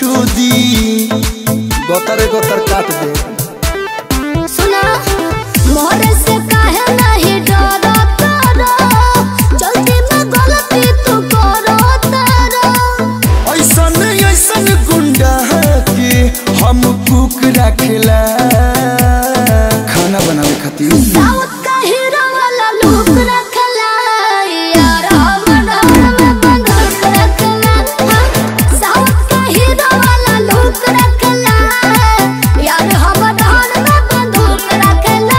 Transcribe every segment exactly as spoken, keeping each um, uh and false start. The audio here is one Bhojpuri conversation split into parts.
छुदी गोतर गोतर काट दे। सुना मोहरे से काहे नहीं डरो तारा, जल्दी में गलती तू करो तारा। ऐसन ऐसन गुंडा के हम कुक रखेला खाना बनावे खातिर। साउथ का हीरो वाला लुक रखला यार, हम डर में बंदूक रखला। साउथ का हीरो वाला लुक रखला यार, हम डर में बंदूक रखला।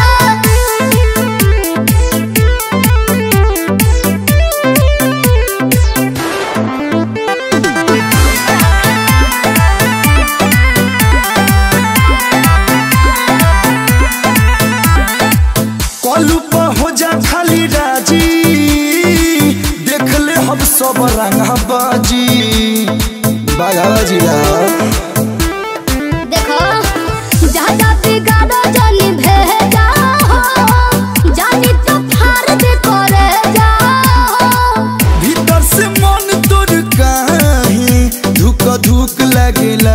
कलू पर हो जा खाली राजी, देख ले हम सब रंगा बाजी बाजी देखो ज्यादा बिगाड़ो जानी भेजा हो, जानी तो फाड़ दे करे जा हो। भीतर से मन तोड़ काहे धुक धुक लगेला।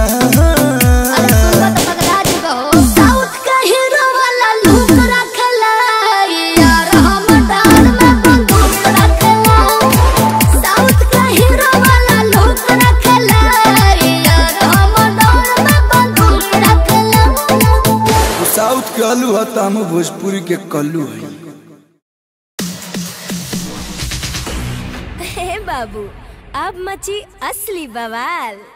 साउथ का हीरो वाला लुक रखला यार, हम डर में बंदूक रखला। साउथ का हीरो वाला लुक रखला यार, हम डर में बंदूक रखला। साउथ के आलू है तो हम भोजपुरी के कल्लू है। हे बाबू अब मची असली बवाल।